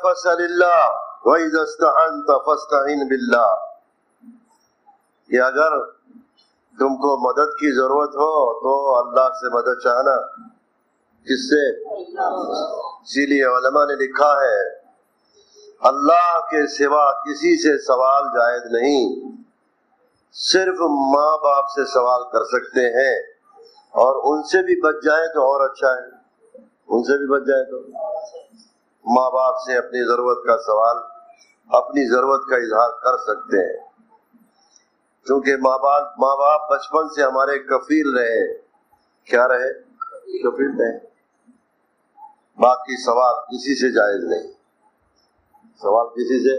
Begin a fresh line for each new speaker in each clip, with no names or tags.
فسألillah وَإِذَا اسْتَعَنْتَ فَاسْتَعِنْ بِاللَّهِ، کہ اگر تم کو مدد کی ضرورت ہو تو اللہ سے مدد چاہنا. کس سے؟ اسی لیے علماء نے لکھا ہے اللہ کے سوا کسی سے سوال جائز نہیں، صرف ماں باپ سے سوال کر سکتے ہیں، اور ان سے بھی بچ جائیں تو اور اچھا ہے. ان سے بھی بچ جائے تو ماں باپ سے اپنی ضرورت کا سوال، اپنی ضرورت کا اظہار کر سکتے ہیں، کیونکہ ماں باپ بچپن سے ہمارے کفیل رہے. کیا رہے؟ کفیل رہے. باقی سوال کسی سے جائز نہیں، سوال کسی سے.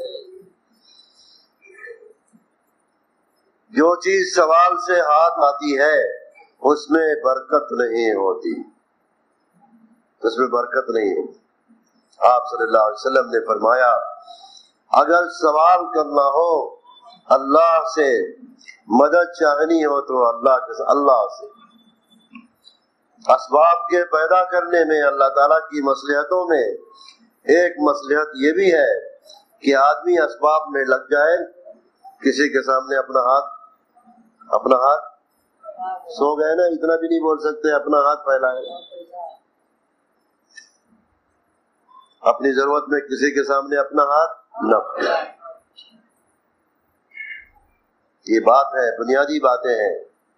جو چیز سوال سے ہاتھ آتی ہے اس میں برکت نہیں ہوتی، اس میں برکت نہیں ہے. آپ صلی اللہ علیہ وسلم نے فرمایا اگر سوال کرنا ہو اللہ سے، مدد چاہنی ہو تو اللہ سے. اسباب کے پیدا کرنے میں اللہ تعالیٰ کی مصلحتوں میں ایک مصلحت یہ بھی ہے کہ آدمی اسباب میں لگ جائے. کسی کے سامنے اپنا ہاتھ سو گئے نا، اتنا بھی نہیں بول سکتے، اپنا ہاتھ پھیلائے. اپنی ضرورت میں کسی کے سامنے اپنا ہاتھ نہ پھیلائے. یہ بات ہے، بنیادی باتیں ہیں.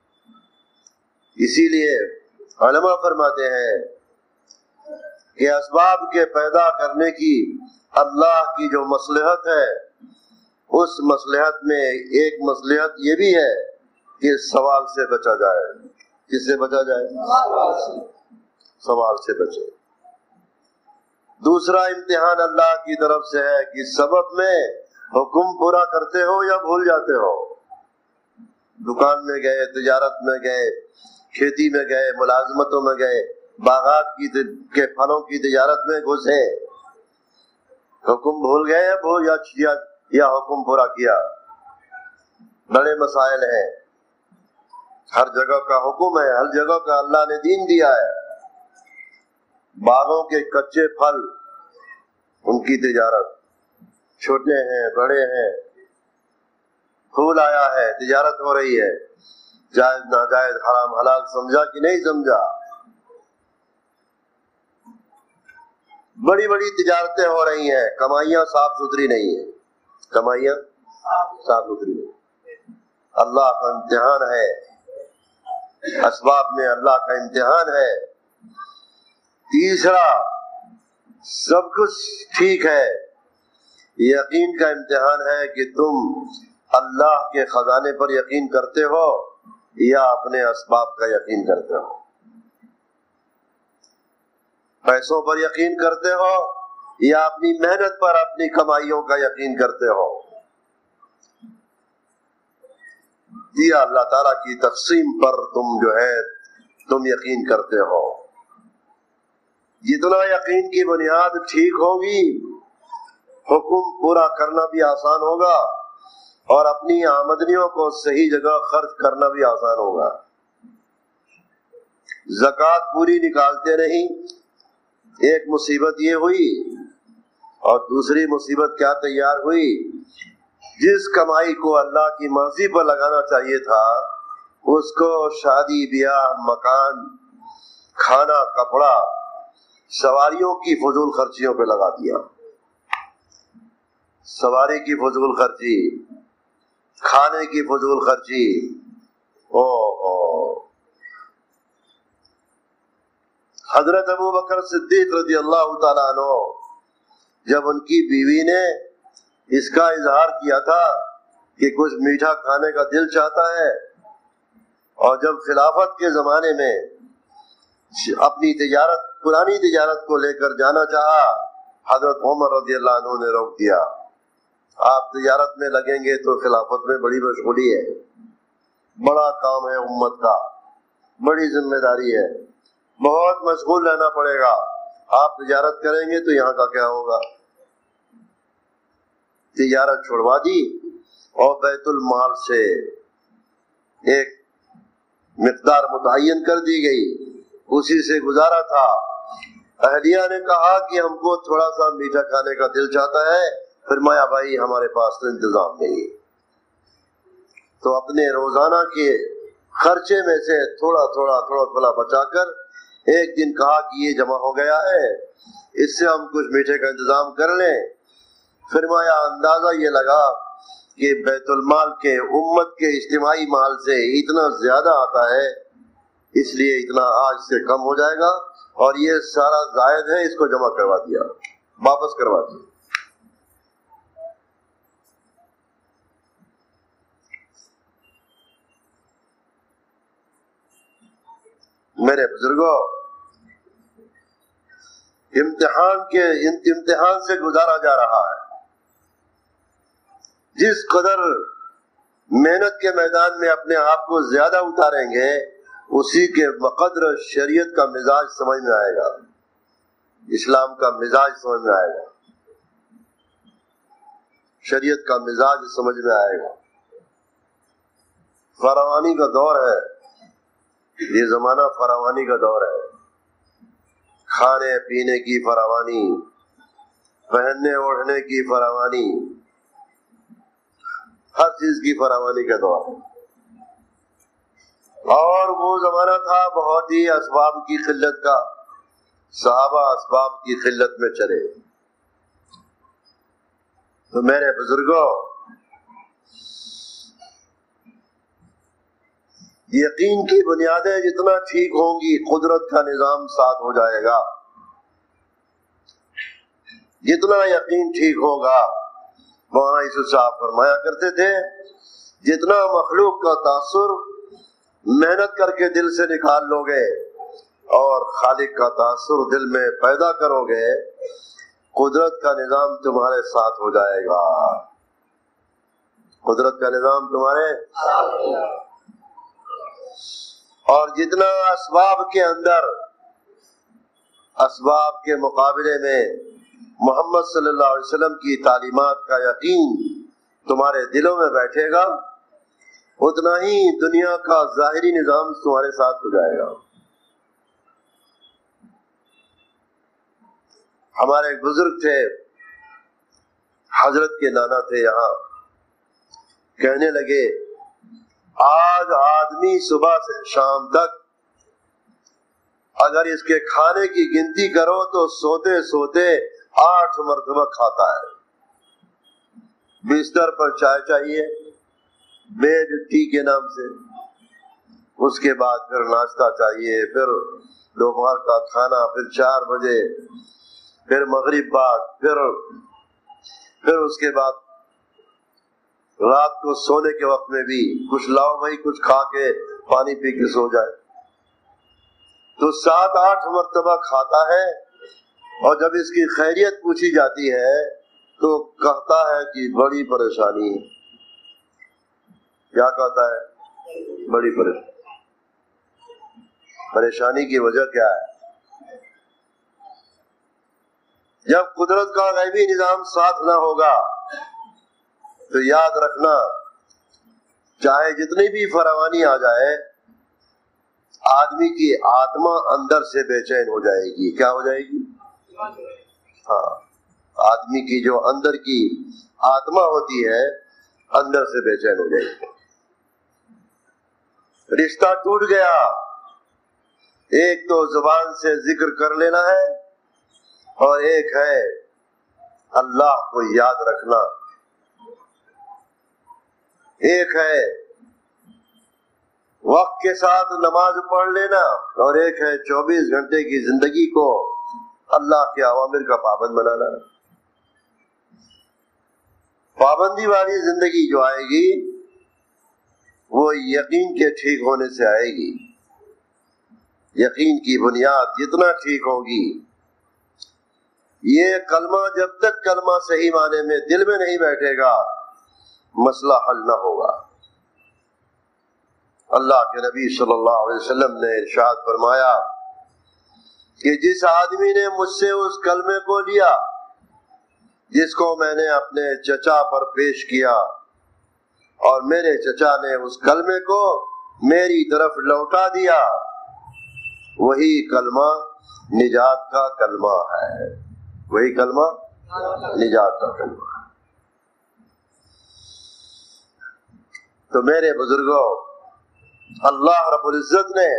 اسی لیے علماء فرماتے ہیں کہ اسباب کے پیدا کرنے کی اللہ کی جو مصلحت ہے، اس مصلحت میں ایک مصلحت یہ بھی ہے کہ سوال سے بچا جائے. کس سے بچا جائے؟ سوال سے بچے. دوسرا امتحان اللہ کی طرف سے ہے کہ سبب میں حکم پورا کرتے ہو یا بھول جاتے ہو. دکان میں گئے، تجارت میں گئے، کھیتی میں گئے، ملازمتوں میں گئے، باغات کے پھلوں کی تجارت میں گھسے، حکم بھول گئے یا حکم پورا کیا. بڑے مسائل ہیں. ہر جگہ کا حکم ہے، ہر جگہ کا اللہ نے دین دیا ہے. باغوں کے کچے پھل، ان کی تجارت، چھوٹے ہیں بڑے ہیں، پھول آیا ہے، تجارت ہو رہی ہے. جائز ناجائز، حرام حلال سمجھا کہ نہیں سمجھا. بڑی بڑی تجارتیں ہو رہی ہیں، کمائیاں صاف ستھری نہیں ہیں، کمائیاں صاف ستھری نہیں. اللہ کا امتحان ہے، اسباب میں اللہ کا امتحان ہے. تیسرا، سب کچھ ٹھیک ہے، یقین کا امتحان ہے کہ تم اللہ کے خزانے پر یقین کرتے ہو یا اپنے اسباب کا یقین کرتے ہو. پیسوں پر یقین کرتے ہو یا اپنی محنت پر، اپنی کمائیوں کا یقین کرتے ہو. یا اللہ تعالیٰ کی تقسیم پر تم یقین کرتے ہو. جتنا یقین کی بنیاد ٹھیک ہوگی، حکم پورا کرنا بھی آسان ہوگا اور اپنی آمدنیوں کو صحیح جگہ خرچ کرنا بھی آسان ہوگا. زکوٰۃ پوری نکالتے نہیں، ایک مصیبت یہ ہوئی اور دوسری مصیبت کیا تیار ہوئی. جس کمائی کو اللہ کی مرضی پر لگانا چاہیے تھا اس کو شادی بیاہ، مکان، کھانا، کپڑا، سواریوں کی فضول خرچیوں پہ لگا دیا. سواری کی فضول خرچی، کھانے کی فضول خرچی. حضرت ابو بکر صدیق رضی اللہ تعالیٰ عنہ، جب ان کی بیوی نے اس کا اظہار کیا تھا کہ کچھ میٹھا کھانے کا دل چاہتا ہے، اور جب خلافت کے زمانے میں اپنی تجارت، پرانی تجارت کو لے کر جانا چاہا، حضرت عمر رضی اللہ عنہ نے روک دیا. آپ تجارت میں لگیں گے تو خلافت میں بڑی مشغولی ہے، بڑا کام ہے امت کا، بڑی ذمہ داری ہے، بہت مشغول رہنا پڑے گا. آپ تجارت کریں گے تو یہاں کا کیا ہوگا؟ تجارت چھوڑوا دی اور بیت المال سے ایک مقدار متعین کر دی گئی، اسی سے گزارا تھا. اہلیہ نے کہا کہ ہم کو تھوڑا سا میٹھا کھانے کا دل چاہتا ہے، فرمایا بھائی ہمارے پاس تو انتظام نہیں، تو اپنے روزانہ کے خرچے میں سے تھوڑا تھوڑا بچا کر ایک دن کہا کہ یہ جمع ہو گیا ہے، اس سے ہم کچھ میٹھے کا انتظام کر لیں۔ فرمایا اندازہ یہ لگا کہ بیت المال کے امت کے اجتماعی مال سے اتنا زیادہ آتا ہے، اس لیے اتنا آج سے کم ہو جائے گا، اور یہ سارا زائد ہے، اس کو جمع کروا دیا، واپس کروا دیا۔ میرے بزرگوں، امتحان سے گزارا جا رہا ہے۔ جس قدر محنت کے میدان میں اپنے آپ کو زیادہ اتاریں گے، اسی کے بقدر شریعت کا مزاج سمجھ میں آئے گا، اسلام کا مزاج سمجھ میں آئے گا، شریعت کا مزاج سمجھ میں آئے گا۔ فراوانی کا دور ہے، یہ زمانہ فراوانی کا دور ہے، کھانے پینے کی فراوانی، پہننے اوڑھنے کی فراوانی، ہر چیز کی فراوانی کا دور ہے۔ اور وہ زمانہ تھا بہت ہی اسباب کی قلت کا، صحابہ اسباب کی قلت میں چلے۔ تو میرے بزرگوں، یقین کی بنیادیں جتنا ٹھیک ہوں گی، قدرت کا نظام ساتھ ہو جائے گا۔ جتنا یقین ٹھیک ہوگا، مولانا یوسف صاحب فرمایا کرتے تھے، جتنا مخلوق کا تاثر محنت کر کے دل سے نکال لو گے اور خالق کا تاثر دل میں پیدا کرو گے، قدرت کا نظام تمہارے ساتھ ہو جائے گا، قدرت کا نظام تمہارے ساتھ ہو جائے گا۔ اور جتنا اسباب کے اندر، اسباب کے مقابلے میں محمد صلی اللہ علیہ وسلم کی تعلیمات کا یقین تمہارے دلوں میں بیٹھے گا، اتنا ہی دنیا کا ظاہری نظام تمہارے ساتھ ہو جائے گا۔ ہمارے ایک بزرگ تھے، حضرت کے نانا تھے یہاں، کہنے لگے آج آدمی صبح سے شام تک اگر اس کے کھانے کی گنتی کرو تو سوتے سوتے 8 مرتبہ کھاتا ہے۔ بستر پر چائے چاہیے، بیڈ ٹی کے نام سے، اس کے بعد پھر ناشتہ چاہیے، پھر دوپہر کا کھانا، پھر 4 بجے، پھر مغرب بعد، پھر اس کے بعد رات کو سونے کے وقت میں بھی کچھ لاؤ بھائی، کچھ کھا کے پانی پی کے سو جائے۔ تو 7-8 مرتبہ کھاتا ہے، اور جب اس کی خیریت پوچھی جاتی ہے تو کہتا ہے کہ بڑی پریشانی ہے۔ کیا کہتا ہے؟ بڑی پریشانی کی وجہ کیا ہے؟ جب قدرت کا غیبی نظام ساتھ نہ ہوگا تو یاد رکھنا، چاہے جتنی بھی فراوانی آ جائے، آدمی کی آتما اندر سے بے چین ہو جائے گی۔ کیا ہو جائے گی؟ ہاں، آدمی کی جو اندر کی آتما ہوتی ہے، اندر سے بے چین ہو جائے گی۔ رشتہ ٹوٹ گیا، ایک تو زبان سے ذکر کر لینا ہے، اور ایک ہے اللہ کو یاد رکھنا، ایک ہے وقت کے ساتھ نماز پڑھ لینا، اور ایک ہے 24 گھنٹے کی زندگی کو اللہ کے اوامر کا پابند بنانا۔ پابندی والی زندگی جو آئے گی وہ یقین کے ٹھیک ہونے سے آئے گی۔ یقین کی بنیاد جتنا ٹھیک ہوگی، یہ کلمہ جب تک کلمہ صحیح معنی میں دل میں نہیں بیٹھے گا، مسئلہ حل نہ ہوگا۔ اللہ کے نبی صلی اللہ علیہ وسلم نے ارشاد فرمایا کہ جس آدمی نے مجھ سے اس کلمے کو لیا جس کو میں نے اپنے چچا پر پیش کیا، اور میرے چچا نے اس کلمے کو میری طرف لوٹا دیا، وہی کلمہ نجات کا کلمہ ہے، وہی کلمہ نجات کا کلمہ ہے۔ تو میرے بزرگوں، اللہ رب العزت نے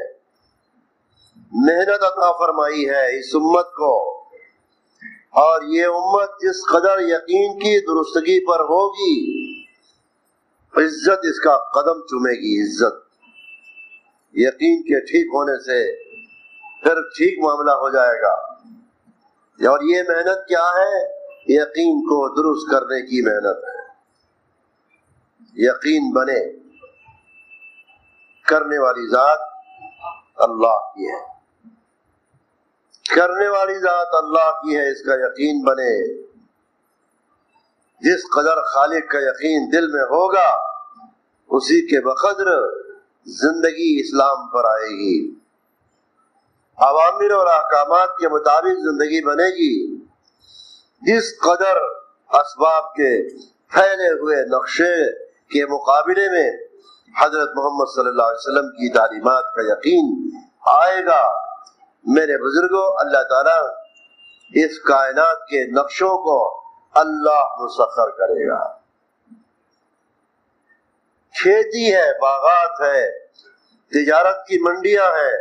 محنت عطا فرمائی ہے اس امت کو، اور یہ امت جس قدر یقین کی درستگی پر ہوگی، عزت اس کا قدم چومے گی۔ عزت یقین کے ٹھیک ہونے سے پھر ٹھیک معاملہ ہو جائے گا۔ اور یہ محنت کیا ہے؟ یقین کو درست کرنے کی محنت ہے۔ یقین بنے، کرنے والی ذات اللہ کی ہے، کرنے والی ذات اللہ کی ہے، اس کا یقین بنے۔ جس قدر خالق کا یقین دل میں ہوگا، اسی کے بقدر زندگی اسلام پر آئے گی، اوامر اور احکامات کے مطابق زندگی بنے گی۔ جس قدر اسباب کے پھیلے ہوئے نقشے کے مقابلے میں حضرت محمد صلی اللہ علیہ وسلم کی تعلیمات کا یقین آئے گا، میرے بزرگوں، اللہ تعالیٰ اس کائنات کے نقشوں کو اللہ مسخر کرے گا۔ کھیتی ہے، باغات ہے، تجارت کی منڈیاں ہیں،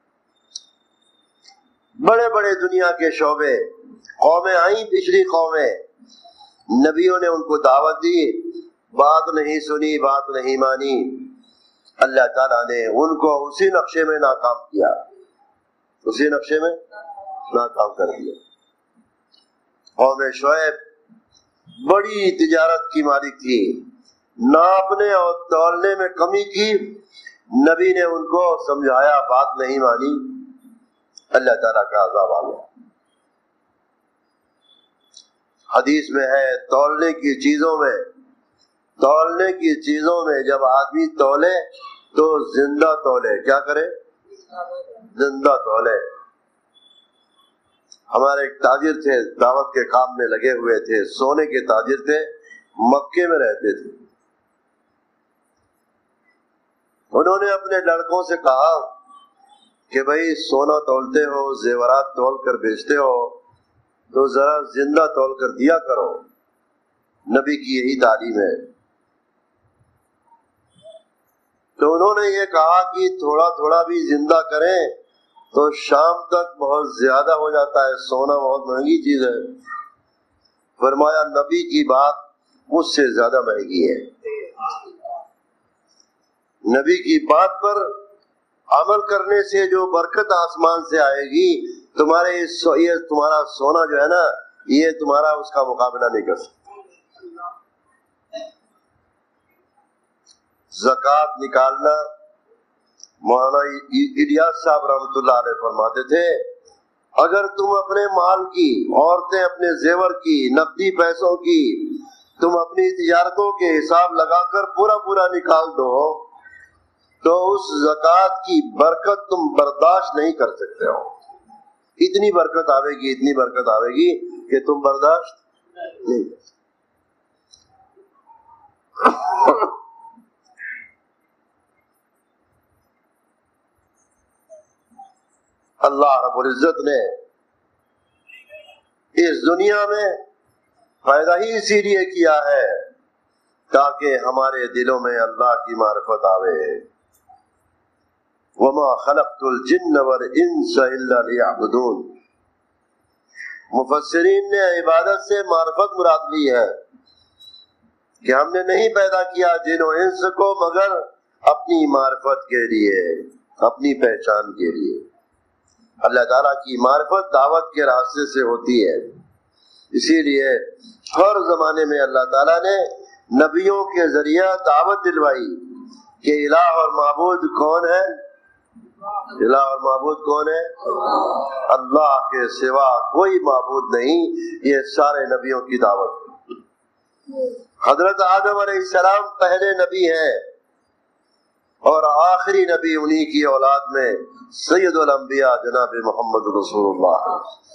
بڑے بڑے دنیا کے شعبے، قومیں آئیں، پچھلی قومیں، نبیوں نے ان کو دعوت دی، بات نہیں سنی، بات نہیں مانی، اللہ تعالیٰ نے ان کو اسی نقشے میں ناکام کیا، اسی نقشے میں ناکام کر دیا۔ قوم شعیب بڑی تجارت کی مالک تھی، ناپنے اور تولنے میں کمی کی، نبی نے ان کو سمجھایا، بات نہیں مانی، اللہ تعالیٰ کا عذاب آ گیا۔ حدیث میں ہے، تولنے کی چیزوں میں جب آدمی تولے تو زندہ تولے، کیا کرے؟ زندہ تولے۔ ہمارے ایک تاجر تھے، دعوت کے کام میں لگے ہوئے تھے، سونے کے تاجر تھے، مکے میں رہتے تھے۔ انہوں نے اپنے لڑکوں سے کہا کہ بھائی سونا تولتے ہو، زیورات تول کر بیچتے ہو، تو ذرا زندہ تول کر دیا کرو، نبی کی یہی تعلیم ہے۔ تو انہوں نے یہ کہا کہ تھوڑا تھوڑا بھی زندہ کریں تو شام تک بہت زیادہ ہو جاتا ہے، سونا بہت مہنگی چیز ہے۔ فرمایا نبی کی بات مجھ سے زیادہ مہنگی ہے، نبی کی بات پر عمل کرنے سے جو برکت آسمان سے آئے گی، یہ تمہارا سونا جو ہے نا، یہ تمہارا اس کا مقابلہ نہیں کر سکتا۔ زکوٰۃ نکالنا، مولانا الیاس صاحب رحمۃ اللہ علیہ فرماتے تھے، اگر تم اپنے مال کی، عورتیں اپنے زیور کی، نقدی پیسوں کی، تم اپنی تجارتوں کے حساب لگا کر پورا نکال دو تو اس زکوٰۃ کی برکت تم برداشت نہیں کر سکتے ہو۔ اتنی برکت آوے گی کہ تم برداشت نہیں کر سکتے۔ اللہ رب العزت نے اس دنیا میں پیدا ہی اسی لیے کیا ہے تاکہ ہمارے دلوں میں اللہ کی معرفت آوے۔ وما خلقت الجن والانس الا ليعبدون۔ مفسرین نے عبادت سے معرفت مراد لی ہے کہ ہم نے نہیں پیدا کیا جن و انس کو مگر اپنی معرفت کے لیے، اپنی پہچان کے لیے۔ اللہ تعالیٰ کی معرفت دعوت کے راستے سے ہوتی ہے، اسی لیے ہر زمانے میں اللہ تعالیٰ نے نبیوں کے ذریعہ دعوت دلوائی کہ الہ اور معبود کون ہے؟ الہ اور معبود کون ہے؟ اللہ کے سوا کوئی معبود نہیں۔ یہ سارے نبیوں کی دعوت۔ حضرت آدم علیہ السلام پہلے نبی ہیں اور آخری نبی انہی کی اولاد میں سید الانبیاء جناب محمد رسول اللہ۔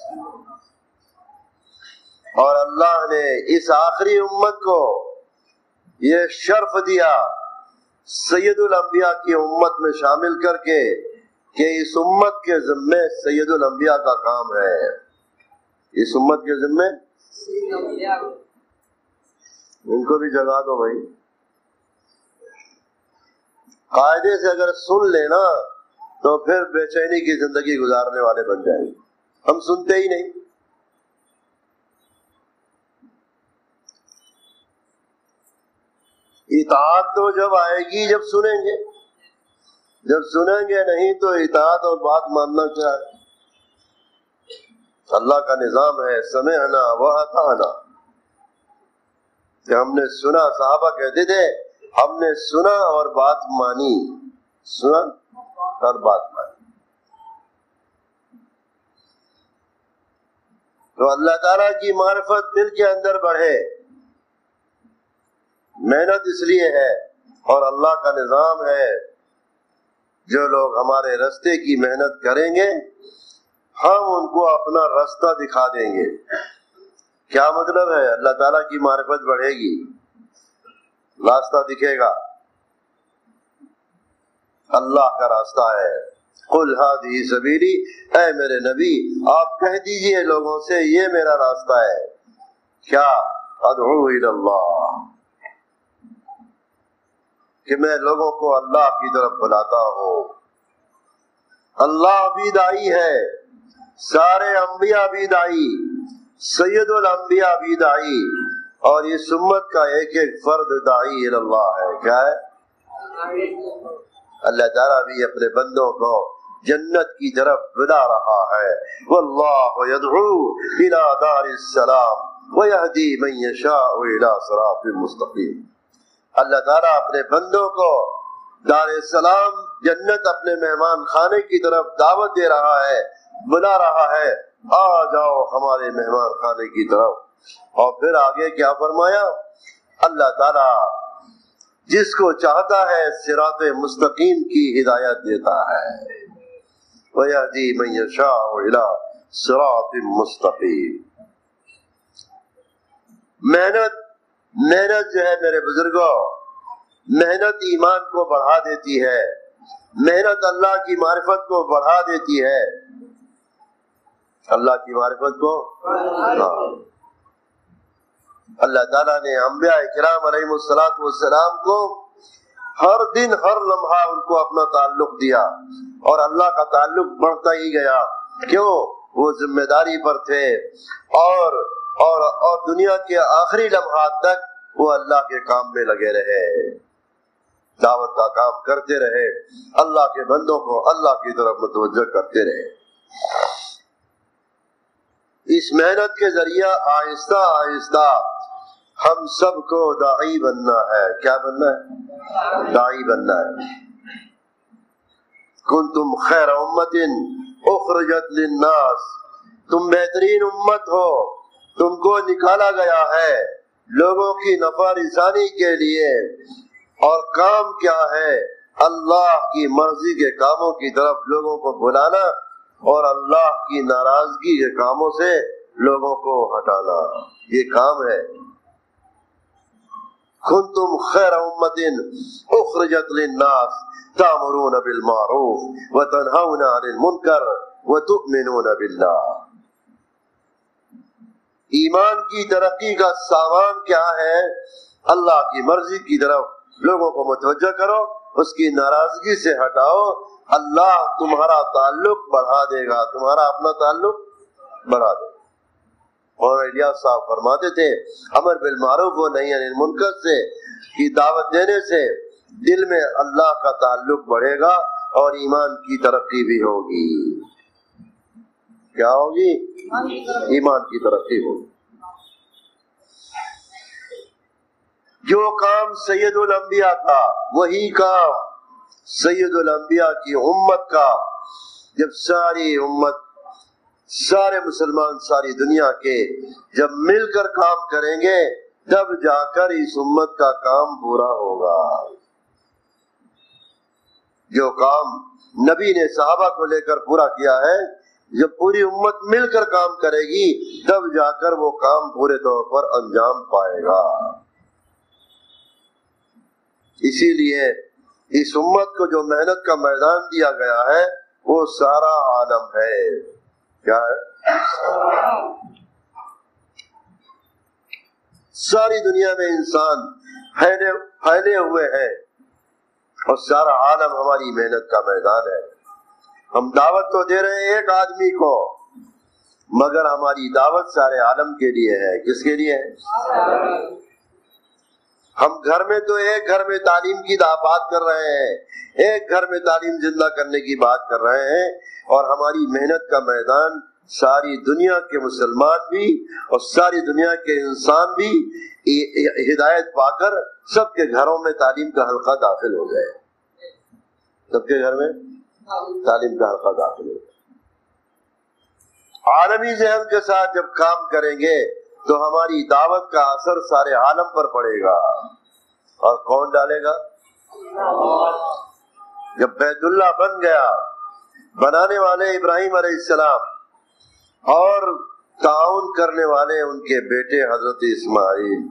اور اللہ نے اس آخری امت کو یہ شرف دیا، سید الانبیاء کی امت میں شامل کر کے کہ اس امت کے ذمے سید الانبیاء کا کام ہے. اس امت کے ذمے ان کو بھی جگا دو بھائی. قاعدے سے اگر سن لینا تو پھر بے چینی کی زندگی گزارنے والے بن جائیں گے. ہم سنتے ہی نہیں. اطاعت تو جب آئے گی جب سنیں گے. جب سنیں گے نہیں تو اطاعت اور بات ماننا کیا ہے؟ اللہ کا نظام ہے سمعنا واطعنا، کہ ہم نے سنا. صحابہ کہتے تھے ہم نے سنا اور بات مانی. سنا اور بات مانی. تو اللہ تعالیٰ کی معرفت دل کے اندر بڑھے. محنت اس لیے ہے اور اللہ کا نظام ہے جو لوگ ہمارے راستے کی محنت کریں گے ہم ان کو اپنا راستہ دکھا دیں گے. کیا مطلب ہے؟ اللہ تعالیٰ کی معرفت بڑھے گی، راستہ دکھے گا. اللہ کا راستہ ہے. قل ھذہ سبیلی، اے میرے نبی آپ کہہ دیجئے لوگوں سے یہ میرا راستہ ہے. کیا؟ ادعو الی اللہ، کہ میں لوگوں کو اللہ کی طرف بلاتا ہوں. اللہ بھی دائی ہے، سارے انبیاء بھی دائی، سید الانبیاء بھی دائی، اور اس امت کا ایک ایک فرد دائی اللہ ہے. کیا ہے؟ اللہ تعالیٰ بھی اپنے بندوں کو جنت کی طرف بلا رہا ہے. واللہ یدعو الی دار السلام ویہدی من یشاء الی صراط مستقیم. اللہ تعالیٰ اپنے بندوں کو دار السلام جنت اپنے مہمان خانے کی طرف دعوت دے رہا ہے، بلا رہا ہے آ جاؤ ہمارے مہمان خانے کی طرف. اور پھر آگے کیا فرمایا؟ اللہ تعالیٰ جس کو چاہتا ہے صراط مستقیم کی ہدایت دیتا ہے. وَيَهْدِي مَن يَشَاءُ إِلَىٰ صِرَاطٍ مُسْتَقِيمٍ. محنت جو ہے میرے بزرگوں، محنت ایمان کو بڑھا دیتی ہے. محنت اللہ کی معرفت کو بڑھا دیتی ہے. اللہ کی معرفت کو اللہ تعالیٰ نے انبیاء کرام علیہم السلام کو ہر دن ہر لمحہ ان کو اپنا تعلق دیا اور اللہ کا تعلق بڑھتا ہی گیا. کیوں؟ وہ ذمہ داری پر تھے اور دنیا کے آخری لمحات تک وہ اللہ کے کام میں لگے رہے، دعوت کا کام کرتے رہے، اللہ کے بندوں کو اللہ کی طرف متوجہ کرتے رہے. اس محنت کے ذریعہ آہستہ آہستہ ہم سب کو داعی بننا ہے. کیا بننا ہے؟ داعی بننا ہے. کنتم خیر امت اخرجت للناس، تم بہترین امت ہو، تم کو نکالا گیا ہے لوگوں کی نفع رسانی کے لیے. اور کام کیا ہے؟ اللہ کی مرضی کے کاموں کی طرف لوگوں کو بلانا اور اللہ کی ناراضگی کے کاموں سے لوگوں کو ہٹانا. یہ کام ہے. کنتم خیر امت اخرجت للناس تأمرون بالمعروف وتنہون عن المنکر وتؤمنون باللہ. ایمان کی ترقی کا سامان کیا ہے؟ اللہ کی مرضی کی طرف لوگوں کو متوجہ کرو، اس کی ناراضگی سے ہٹاؤ. اللہ تمہارا تعلق بڑھا دے گا، تمہارا اپنا تعلق بڑھا دے گا. اور الیاس صاحب فرماتے تھے امر بالمعروف و نہی عن المنکر سے کی دعوت دینے سے دل میں اللہ کا تعلق بڑھے گا اور ایمان کی ترقی بھی ہوگی. کیا ہوگی؟ ایمان کی ترقی ہوگی. جو کام سید الانبیاء کا وہی کام سید الانبیاء کی امت کا، جب ساری امت، سارے مسلمان ساری دنیا کے جب مل کر کام کریں گے تب جا کر اس امت کا کام پورا ہوگا. جو کام نبی نے صحابہ کو لے کر پورا کیا ہے، جب پوری امت مل کر کام کرے گی تب جا کر وہ کام پورے طور پر انجام پائے گا. اسی لیے اس امت کو جو محنت کا میدان دیا گیا ہے وہ سارا عالم ہے. کیا ہے؟ ساری دنیا میں انسان پھیلے ہوئے ہیں اور سارا عالم ہماری محنت کا میدان ہے. ہم دعوت تو دے رہے ہیں ایک آدمی کو، مگر ہماری دعوت سارے عالم کے لیے ہے. کس کے لیے ہے؟ ہم گھر میں تو ایک گھر میں تعلیم کی بات کر رہے ہیں، ایک گھر میں تعلیم زندہ کرنے کی بات کر رہے ہیں، اور ہماری محنت کا میدان ساری دنیا کے مسلمان بھی اور ساری دنیا کے انسان بھی ہدایت پا کر سب کے گھروں میں تعلیم کا حلقہ داخل ہو گئے. سب کے گھر میں تعلیم کا حلقہ داخل ہو گئے. عالمی ذہن کے ساتھ جب کام کریں گے تو ہماری دعوت کا اثر سارے عالم پر پڑے گا. اور کون ڈالے گا؟ جب بیت اللہ بن گیا، بنانے والے ابراہیم علیہ السلام اور تعاون کرنے والے ان کے بیٹے حضرت اسماعیل.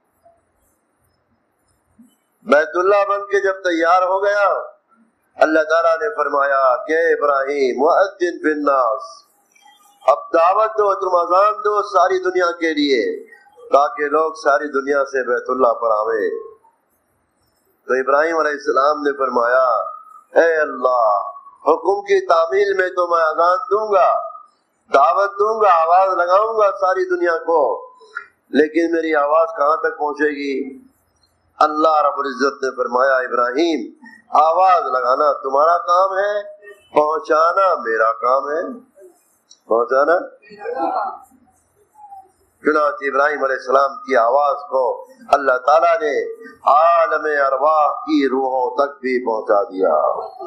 بیت اللہ بن کے جب تیار ہو گیا، اللہ تعالیٰ نے فرمایا کہ ابراہیم وَأَذِّن فِي النَّاسِ، اب دعوت دو، تم اذان دو ساری دنیا کے لیے، تاکہ لوگ ساری دنیا سے بیت اللہ پر آوے. تو ابراہیم علیہ السلام نے فرمایا اے اللہ، حکم کی تعمیل میں تو میں اذان دوں گا، دعوت دوں گا، آواز لگاؤں گا ساری دنیا کو، لیکن میری آواز کہاں تک پہنچے گی؟ اللہ رب العزت نے فرمایا ابراہیم، آواز لگانا تمہارا کام ہے، پہنچانا میرا کام ہے. پہنچانا. چنانچہ ابراہیم علیہ السلام کی آواز کو اللہ تعالیٰ نے عالم ارواح کی روحوں تک بھی پہنچا دیا.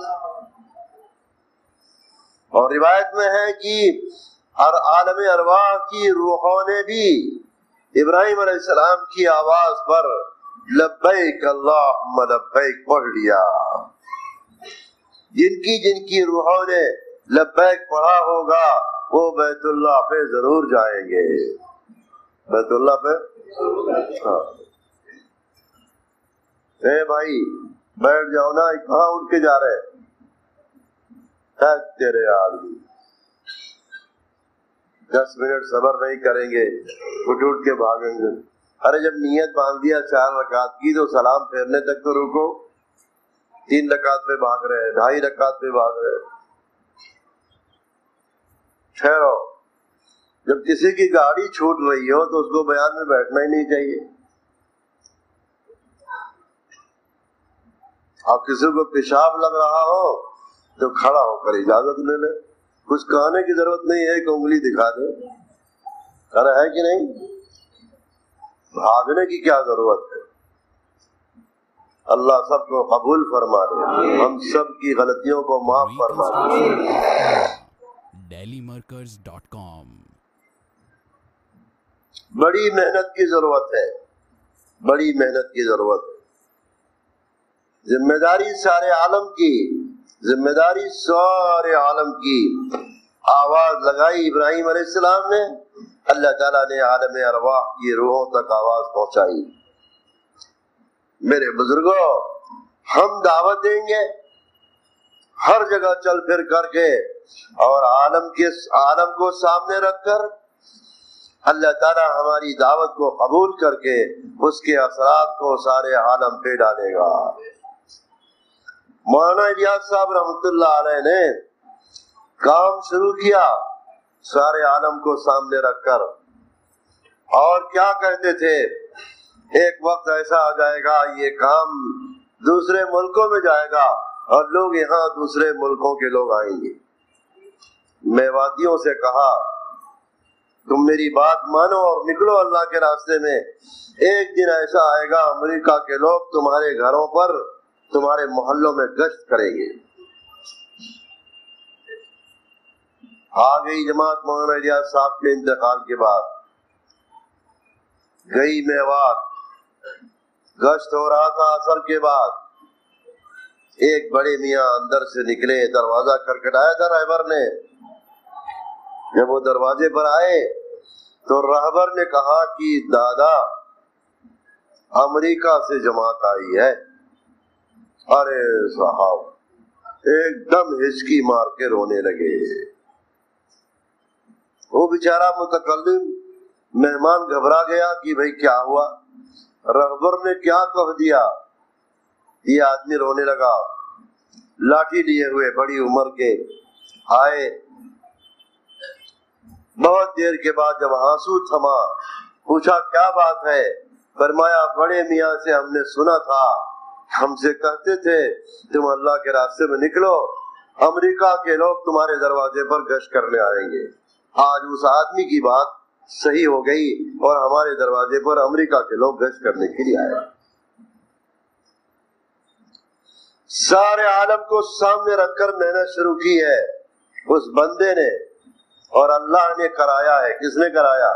اور روایت میں ہے کہ عالم ارواح کی روحوں نے بھی ابراہیم علیہ السلام کی آواز پر لبیک اللہم لبیک پڑھ لیا. جن کی روحوں نے لبیک پڑھا ہوگا وہ بیت اللہ پہ ضرور جائیں گے. بیت اللہ پہ ہاں. اے بھائی بیٹھ جاؤ نا، کہاں اٹھ کے جا رہے؟ تیرے آدمی 10 منٹ صبر نہیں کریں گے، اٹھ کے بھاگیں گے. ارے جب نیت باندھ دیا 4 رکعت کی تو سلام پھیرنے تک تو رکو. 3 رکعت پہ بھاگ رہے، 2.5 رکعت پہ بھاگ رہے. ٹھہرو. جب کسی کی گاڑی چھوٹ رہی ہو تو اس کو بیان میں بیٹھنا ہی نہیں چاہیے. اور کسی کو پیشاب لگ رہا ہو تو کھڑا ہو کر اجازت لے لے. کچھ کہنے کی ضرورت نہیں ہے کہ انگلی دکھا دے. ارے ہے کہ نہیں؟ بھاگنے کی کیا ضرورت ہے؟ اللہ سب کو قبول فرما دے، ہم سب کی غلطیوں کو معاف فرما دے.
dailymarkers.com.
بڑی محنت کی ضرورت ہے، بڑی محنت کی ضرورت ہے. ذمہ داری سارے عالم کی، ذمہ داری سارے عالم کی. آواز لگائی ابراہیم علیہ السلام نے، اللہ تعالیٰ نے عالم ارواح کی روحوں تک آواز پہنچائی. میرے بزرگوں، ہم دعوت دیں گے ہر جگہ چل پھر کر کے اور عالم کو سامنے رکھ کر. اللہ تعالیٰ ہماری دعوت کو قبول کر کے اس کے اثرات کو سارے عالم پہ ڈالے گا. مولانا ہدایت صاحب رحمۃ اللہ علیہ نے کام شروع کیا سارے عالم کو سامنے رکھ کر، اور کیا کہتے تھے؟ ایک وقت ایسا آ جائے گا یہ کام دوسرے ملکوں میں جائے گا اور لوگ یہاں دوسرے ملکوں کے لوگ آئیں گے. میں وادیوں سے کہا تم میری بات مانو اور نکلو اللہ کے راستے میں. ایک دن ایسا آئے گا امریکہ کے لوگ تمہارے گھروں پر، تمہارے محلوں میں گشت کریں گے. آ گئی جماعت مولانا ہدایت صاحب کے انتقال کے بعد. گئی میوات، گشت ہو رہا تھا اثر کے بعد. ایک بڑے میاں اندر سے نکلے، دروازہ کھٹکھٹایا تھا رہبر نے. جب وہ دروازے پر آئے تو رہبر نے کہا کہ دادا امریکہ سے جماعت آئی ہے. ارے صاحب ایک دم ہچکی مار کے رونے لگے. وہ بیچارہ متکلم مہمان گھبرا گیا کہ بھئی کیا ہوا، رہبر نے کیا کہہ دیا. یہ آدمی رونے لگا، لاٹھی لیے ہوئے، بڑی عمر کے آئے. بہت دیر کے بعد جب آنسو تھما، پوچھا کیا بات ہے. فرمایا بڑے میاں سے ہم نے سنا تھا، ہم سے کہتے تھے تم اللہ کے راستے میں نکلو، امریکہ کے لوگ تمہارے دروازے پر گشت کرنے آئیں گے. آج اس آدمی کی بات صحیح ہو گئی اور ہمارے دروازے پر امریکہ کے لوگ گشت کرنے کے لیے آئے. سارے عالم کو سامنے رکھ کر محنت شروع کی ہے اس بندے نے، اور اللہ نے کرایا ہے. کس نے کرایا؟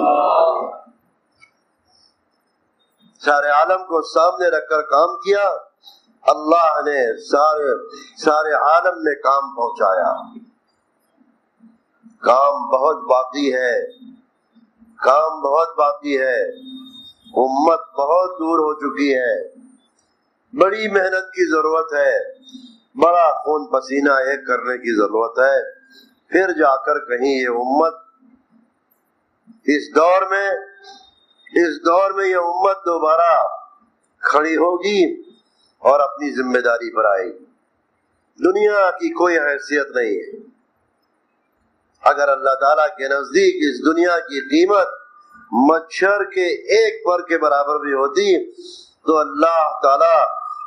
سارے عالم کو سامنے رکھ کر کام کیا، اللہ نے سارے عالم میں کام پہنچایا. کام بہت باقی ہے، کام بہت باقی ہے. امت بہت دور ہو چکی ہے، بڑی محنت کی ضرورت ہے، بڑا خون پسینہ ایک کرنے کی ضرورت ہے. پھر جا کر کہیں یہ امت اس دور میں یہ امت دوبارہ کھڑی ہوگی اور اپنی ذمہ داری پر آئے گی. دنیا کی کوئی حیثیت نہیں ہے. اگر اللہ تعالیٰ کے نزدیک اس دنیا کی قیمت مچھر کے ایک پر کے برابر بھی ہوتی تو اللہ تعالیٰ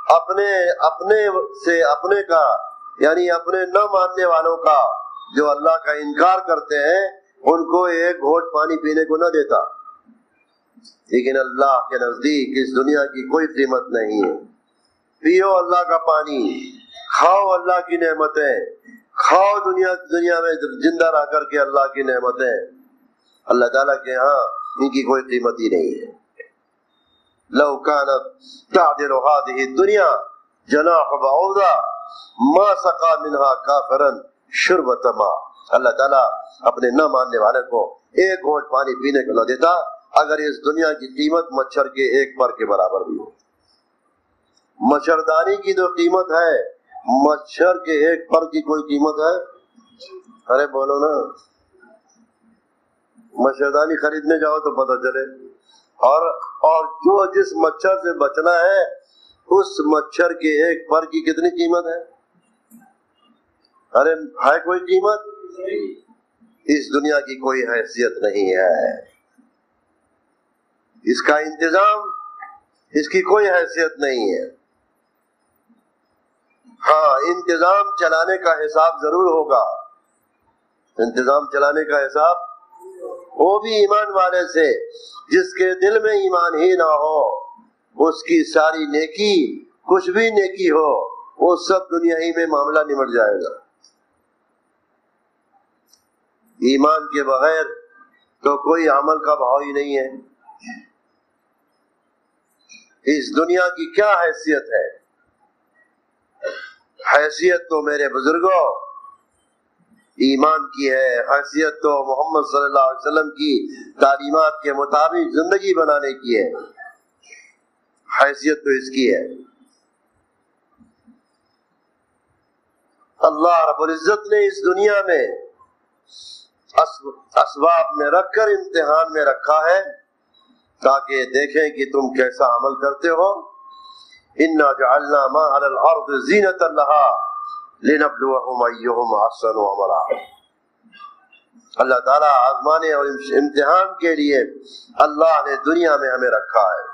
اپنے کا یعنی اپنے نہ ماننے والوں کا جو اللہ کا انکار کرتے ہیں ان کو ایک گھونٹ پانی پینے کو نہ دیتا. لیکن اللہ کے نزدیک اس دنیا کی کوئی قیمت نہیں ہے. پیو اللہ کا پانی، کھاؤ اللہ کی نعمتیں، کھاؤ دنیا میں زندہ رہ کر کے اللہ کی نعمتیں. اللہ تعالیٰ کے ہاں ان کی کوئی قیمت ہی نہیں ہے. لو كانت تعدل هذه الدنيا جناح بعوضة ما سقى منها كافرا شربة ماء. اللہ تعالیٰ اپنے نہ ماننے والے کو ایک گھونٹ پانی پینے کو نہ دیتا اگر اس دنیا کی قیمت مچھر کے ایک پر کے برابر بھی ہو. مچھردانی کی تو قیمت ہے، مچھر کے ایک پر کی کوئی قیمت ہے؟ ارے بولو نا. مچھردانی خریدنے جاؤ تو پتہ چلے. اور جو جس مچھر سے بچنا ہے اس مچھر کے ایک پر کی کتنی قیمت ہے؟ ارے ہے کوئی قیمت؟ اس دنیا کی کوئی حیثیت نہیں ہے. اس کا انتظام، اس کی کوئی حیثیت نہیں ہے. ہاں انتظام چلانے کا حساب ضرور ہوگا. انتظام چلانے کا حساب وہ بھی ایمان والے سے. جس کے دل میں ایمان ہی نہ ہو اس کی ساری نیکی، کچھ بھی نیکی ہو، وہ سب دنیا ہی میں معاملہ نمٹ جائے گا. ایمان کے بغیر تو کوئی عمل کا بھاؤ ہی نہیں ہے. اس دنیا کی کیا حیثیت ہے؟ حیثیت تو میرے بزرگوں ایمان کی ہے. حیثیت تو محمد صلی اللہ علیہ وسلم کی تعلیمات کے مطابق زندگی بنانے کی ہے. حیثیت تو اس کی ہے. اللہ رب العزت نے اس دنیا میں اسباب میں رکھ کر امتحان میں رکھا ہے تاکہ دیکھیں کہ تم کیسا عمل کرتے ہو. انا جعلنا ما علی الارض زینۃ لها لنبلوہم ایہم احسن عملا. اللہ تعالیٰ آزمانے اور امتحان کے لیے اللہ نے دنیا میں ہمیں رکھا ہے.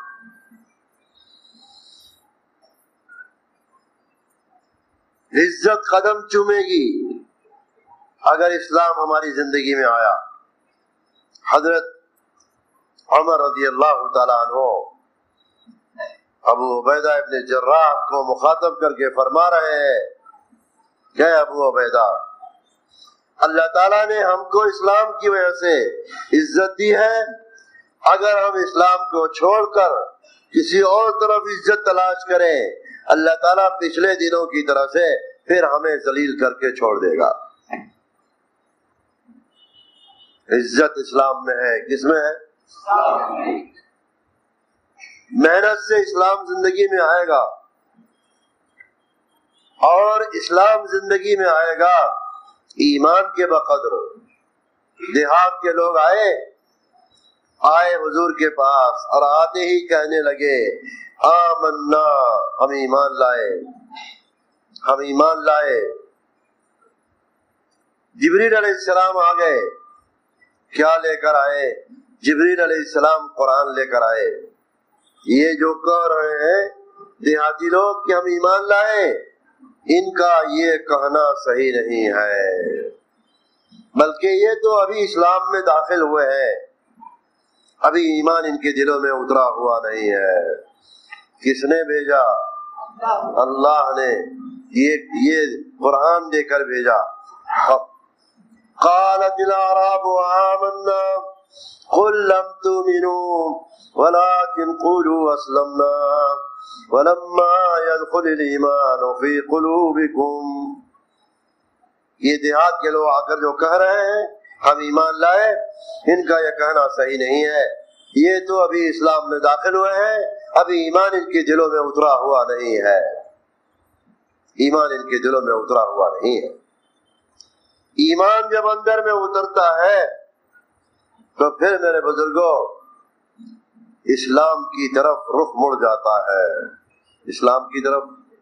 عزت قدم چومے گی اگر اسلام ہماری زندگی میں آیا. حضرت عمر رضی اللہ تعالیٰ عنہ ابو عبیدہ ابن جراح کو مخاطب کر کے فرما رہے ہیں کہ ابو عبیدہ، اللہ تعالیٰ نے ہم کو اسلام کی وجہ سے عزت دی ہے. اگر ہم اسلام کو چھوڑ کر کسی اور طرف عزت تلاش کریں اللہ تعالیٰ پچھلے دنوں کی طرح سے پھر ہمیں ذلیل کر کے چھوڑ دے گا. عزت اسلام میں ہے. کس میں ہے؟ محنت سے اسلام زندگی میں آئے گا. اور اسلام زندگی میں آئے گا ایمان کے بقدر. دیہات کے لوگ آئے حضور کے پاس اور آتے ہی کہنے لگے آمنا، ہم ایمان لائے، ہم ایمان لائے. جبریل علیہ السلام آ گئے. کیا لے کر آئے؟ جبریل علیہ السلام قرآن لے کر آئے. یہ جو کہہ رہے ہیں دیہاتی لوگ کہ ہم ایمان لائے، ان کا یہ کہنا صحیح نہیں ہے، بلکہ یہ تو ابھی اسلام میں داخل ہوئے ہیں، ابھی ایمان ان کے دلوں میں اترا ہوا نہیں ہے. کس نے بھیجا؟ اللہ نے. یہ قرآن دے کر بھیجا. قالت الاعراب آمنا قل لم تؤمنوا ولكن قولوا اسلمنا ولما يدخل الايمان في قلوبكم. یہ دیہات کے لوگ آ کر جو کہہ رہے ہیں ہم ایمان لائے، ان کا یہ کہنا صحیح نہیں ہے. یہ تو ابھی اسلام میں داخل ہوئے ہیں، ابھی ایمان ان کے دلوں میں اترا ہوا نہیں ہے، ایمان ان کے دلوں میں اترا ہوا نہیں ہے. ایمان جب اندر میں اترتا ہے تو پھر میرے بزرگوں اسلام کی طرف رخ مڑ جاتا ہے. اسلام کی طرف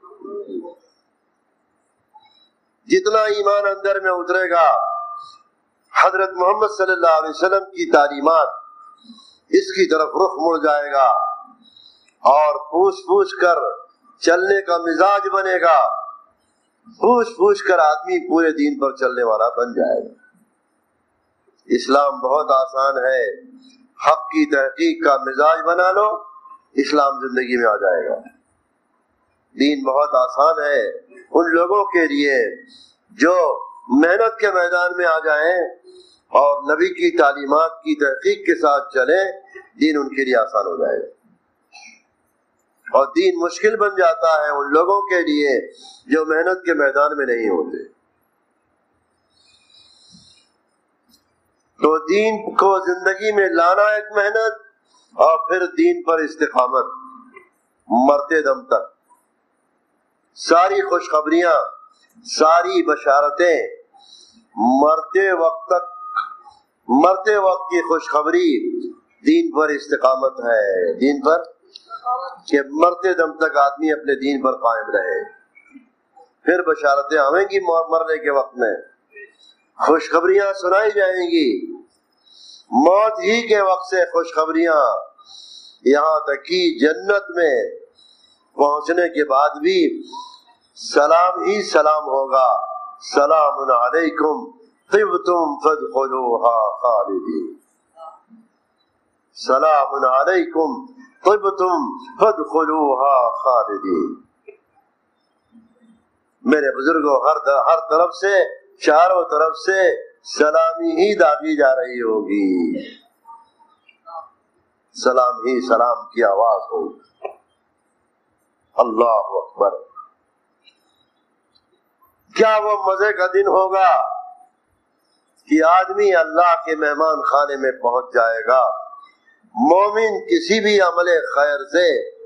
جتنا ایمان اندر میں اترے گا، حضرت محمد صلی اللہ علیہ وسلم کی تعلیمات اس کی طرف رخ مڑ جائے گا اور پوچھ پوچھ کر چلنے کا مزاج بنے گا. پوچھ پوچھ کر آدمی پورے دین پر چلنے والا بن جائے گا. اسلام بہت آسان ہے، حق کی تحقیق کا مزاج بنا لو، اسلام زندگی میں آ جائے گا. دین بہت آسان ہے ان لوگوں کے لیے جو محنت کے میدان میں آ جائیں اور نبی کی تعلیمات کی تحقیق کے ساتھ چلیں. دین ان کے لیے آسان ہو جائے گا. اور دین مشکل بن جاتا ہے ان لوگوں کے لیے جو محنت کے میدان میں نہیں ہوتے. تو دین کو زندگی میں لانا ایک محنت، اور پھر دین پر استقامت مرتے دم تک. ساری خوشخبریاں، ساری بشارتیں مرتے وقت تک، مرتے وقت کی خوشخبری دین پر استقامت ہے. دین پر کہ مرتے دم تک آدمی اپنے دین پر قائم رہے. پھر بشارتیں آئیں گی مرنے کے وقت میں، خوشخبریاں سنائی جائیں گی. موت ہی کے وقت سے خوشخبریاں، یہاں تک کہ جنت میں پہنچنے کے بعد بھی سلام ہی سلام ہوگا. سلام علیکم طبتم فادخلوها خالدین. سلام علیکم طبتم فادخلوها خالدین. میرے بزرگوں ہر طرف سے، چاروں طرف سے سلامی ہی داغی جا رہی ہوگی. سلام ہی سلام کی آواز ہوگی. اللہ اکبر. کیا وہ مزے کا دن ہوگا کہ آدمی اللہ کے مہمان خانے میں پہنچ جائے گا. مومن کسی بھی عمل خیر سے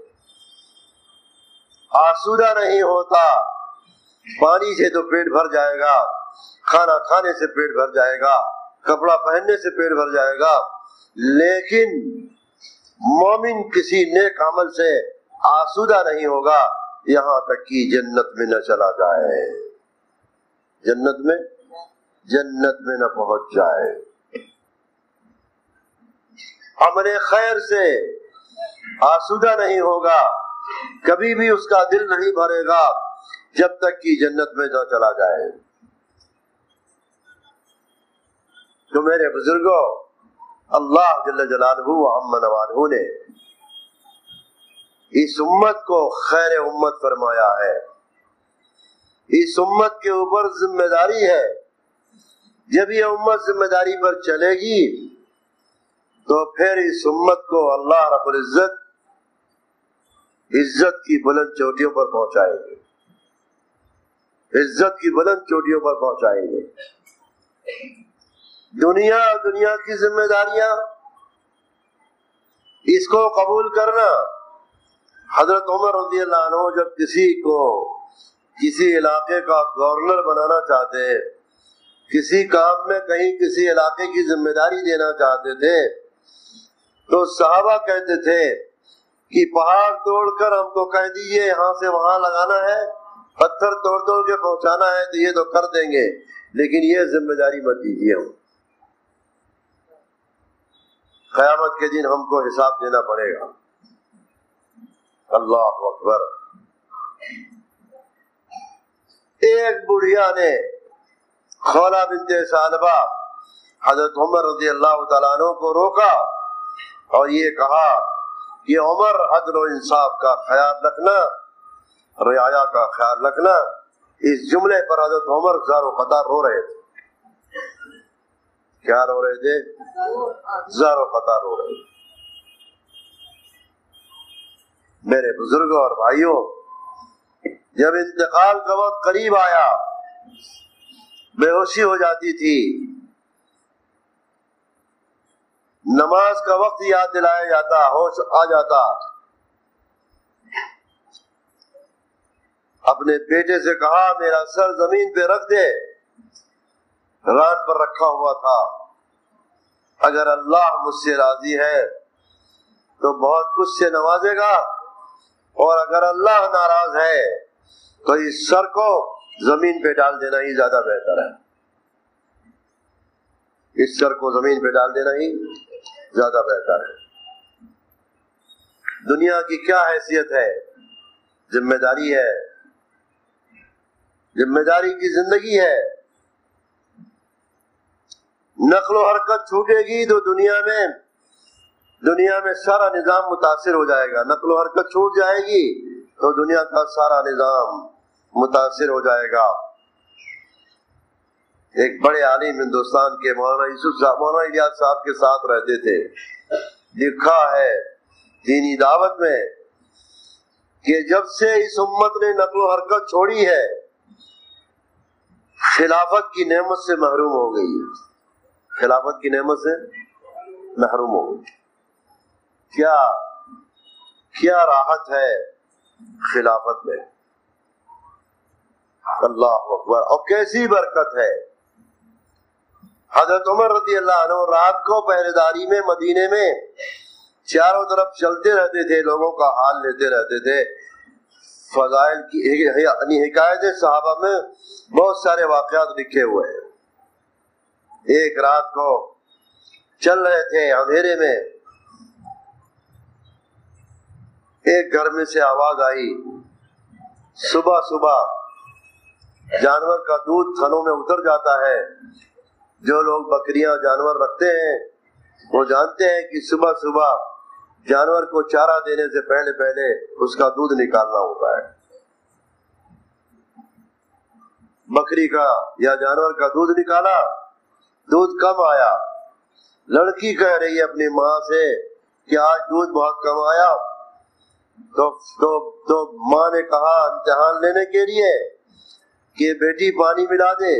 آسودہ نہیں ہوتا. پانی سے تو پیٹ بھر جائے گا، کھانا کھانے سے پیٹ بھر جائے گا، کپڑا پہننے سے پیٹ بھر جائے گا، لیکن مومن کسی نیک عمل سے آسودہ نہیں ہوگا یہاں تک کہ جنت میں نہ چلا جائے، جنت میں نہ پہنچ جائے. عمل خیر سے آسودہ نہیں ہوگا، کبھی بھی اس کا دل نہیں بھرے گا جب تک کہ جنت میں نہ چلا جائے. تو میرے بزرگوں، اللہ جل جلالہ وعم نوالہ نے اس امت کو خیر امت فرمایا ہے. اس امت کے اوپر ذمہ داری ہے. جب یہ امت ذمہ داری پر چلے گی تو پھر اس امت کو اللہ رب العزت عزت کی بلند چوٹیوں پر پہنچائیں گے، عزت کی بلند چوٹیوں پر پہنچائیں گے. دنیا کی ذمہ داریاں، اس کو قبول کرنا. حضرت عمر رضی اللہ عنہ جب کسی کو کسی علاقے کا گورنر بنانا چاہتے، کسی کام میں کہیں کسی علاقے کی ذمہ داری دینا چاہتے تھے، تو صحابہ کہتے تھے کہ پہاڑ توڑ کر ہم کو کہہ دیجئے یہاں سے وہاں لگانا ہے، پتھر توڑ توڑ کے پہنچانا ہے تو یہ تو کر دیں گے، لیکن یہ ذمہ داری مت دیجیے، ہم قیامت کے دن ہم کو حساب دینا پڑے گا۔ اللہ اکبر۔ ایک بڑھیا نے خولہ بنت ثعلبہ حضرت عمر رضی اللہ تعالیٰ عنہ کو روکا اور یہ کہا کہ عمر، عدل و انصاف کا خیال رکھنا، رعایا کا خیال رکھنا۔ اس جملے پر حضرت عمر زار و قطار رو رہے تھے۔ کیا رو رہے تھے؟ زار و قطار رو رہے تھے۔ میرے بزرگوں اور بھائیوں، جب انتقال کا وقت قریب آیا، بے ہوشی ہو جاتی تھی، نماز کا وقت یاد دلایا جاتا، ہوش آ جاتا، اپنے بیٹے سے کہا میرا سر زمین پہ رکھ دے، ران پر رکھا ہوا تھا، اگر اللہ مجھ سے راضی ہے تو بہت کچھ سے نوازے گا، اور اگر اللہ ناراض ہے تو اس سر کو زمین پہ ڈال دینا ہی زیادہ بہتر ہے، اس سر کو زمین پہ ڈال دینا ہی زیادہ بہتر ہے۔ دنیا کی کیا حیثیت ہے؟ ذمہ داری ہے، ذمہ داری کی زندگی ہے۔ نقل و حرکت چھوٹے گی تو دنیا میں سارا نظام متاثر ہو جائے گا، نقل و حرکت چھوٹ جائے گی تو دنیا کا سارا نظام متاثر ہو جائے گا۔ ایک بڑے عالم ہندوستان کے مولانا الیاس صاحب کے ساتھ رہتے تھے، لکھا ہے دینی دعوت میں کہ جب سے اس امت نے نقل و حرکت چھوڑی ہے، خلافت کی نعمت سے محروم ہو گئی، خلافت کی نعمت سے محروم ہو گئی۔ کیا راحت ہے خلافت میں، اللہ اکبر، اور کیسی برکت ہے۔ حضرت عمر رضی اللہ عنہ رات کو پہرے داری میں مدینے میں چاروں طرف چلتے رہتے تھے، لوگوں کا حال لیتے رہتے تھے۔ فضائل کی حکایت صحابہ میں بہت سارے واقعات لکھے ہوئے ہیں۔ ایک رات کو چل رہے تھے اندھیرے میں، ایک گھر میں سے آواز آئی، صبح صبح جانور کا دودھ تھنوں میں اتر جاتا ہے۔ جو لوگ بکریاں جانور رکھتے ہیں وہ جانتے ہیں کہ صبح صبح جانور کو چارہ دینے سے پہلے پہلے اس کا دودھ نکالنا ہوتا ہے۔ بکری کا یا جانور کا دودھ نکالا، دودھ کم آیا، لڑکی کہہ رہی ہے اپنی ماں سے کہ آج دودھ بہت کم آیا، تو ماں نے کہا امتحان لینے کے لیے کہ بیٹی پانی ملا دے۔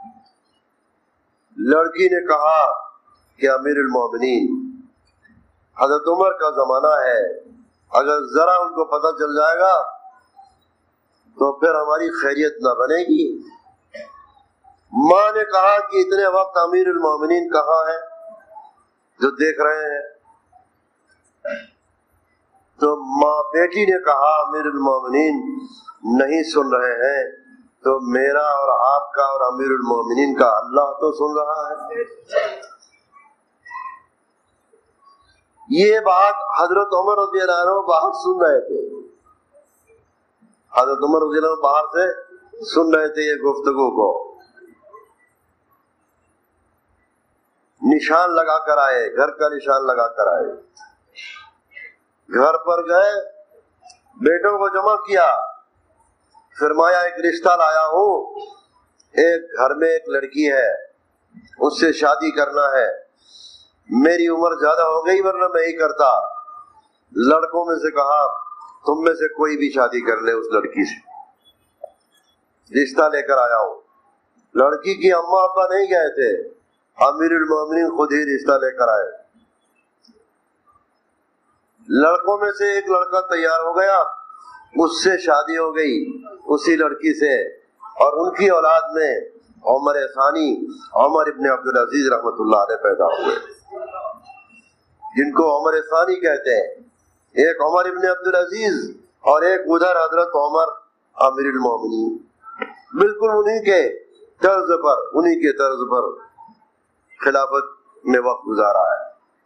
لڑکی نے کہا کہ امیر المومنین حضرت عمر کا زمانہ ہے، اگر ذرا ان کو پتہ چل جائے گا تو پھر ہماری خیریت نہ بنے گی۔ ماں نے کہا کہ اتنے وقت امیر المومنین کہاں ہیں جو دیکھ رہے ہیں؟ تو بیٹی نے کہا امیر المومنین نہیں سن رہے ہیں تو میرا اور آپ کا اور امیر المومنین کا اللہ تو سن رہا ہے۔ یہ بات حضرت عمر رضی اللہ عنہ باہر سن رہے تھے، حضرت عمر رضی اللہ عنہ باہر سے سن رہے تھے یہ گفتگو کو۔ نشان لگا کر آئے، گھر کا نشان لگا کر آئے، گھر پر گئے، بیٹوں کو جمع کیا، فرمایا ایک رشتہ لایا ہوں، ایک گھر میں ایک لڑکی ہے، اس سے شادی کرنا ہے، میری عمر زیادہ ہو گئی ورنہ میں ہی کرتا۔ لڑکوں میں سے کہا تم میں سے کوئی بھی شادی کر لے اس لڑکی سے، رشتہ لے کر آیا ہوں۔ لڑکی کی اماں ابا نہیں گئے تھے، امیر المومنین خود ہی رشتہ لے کر آئے۔ لڑکوں میں سے ایک لڑکا تیار ہو گیا، اس سے شادی ہو گئی اسی لڑکی سے، اور ان کی اولاد میں عمر ثانی عمر ابن عبدالعزیز رحمۃ اللہ علیہ پیدا ہوئے، جن کو عمر ثانی کہتے ہیں۔ ایک عمر ابن عبدالعزیز اور ایک ادھر حضرت عمر امیر المومنین، بالکل انہی کے طرز پر خلافت میں وقت گزارا ہے۔